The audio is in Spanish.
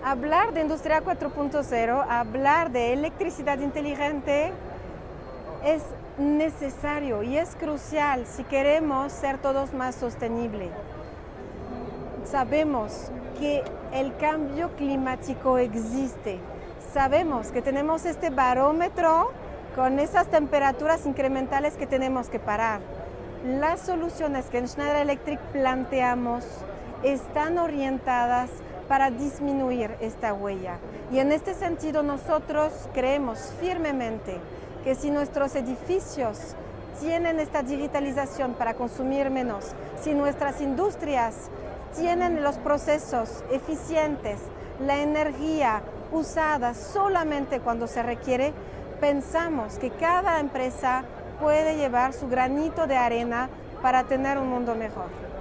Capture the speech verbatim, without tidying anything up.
Hablar de industria cuatro punto cero, hablar de electricidad inteligente es necesario y es crucial si queremos ser todos más sostenibles. Sabemos que el cambio climático existe. Sabemos que tenemos este barómetro con esas temperaturas incrementales que tenemos que parar. Las soluciones que en Schneider Electric planteamos están orientadas para disminuir esta huella. Y en este sentido nosotros creemos firmemente que si nuestros edificios tienen esta digitalización para consumir menos, si nuestras industrias tienen los procesos eficientes, la energía usada solamente cuando se requiere, pensamos que cada empresa puede llevar su granito de arena para tener un mundo mejor.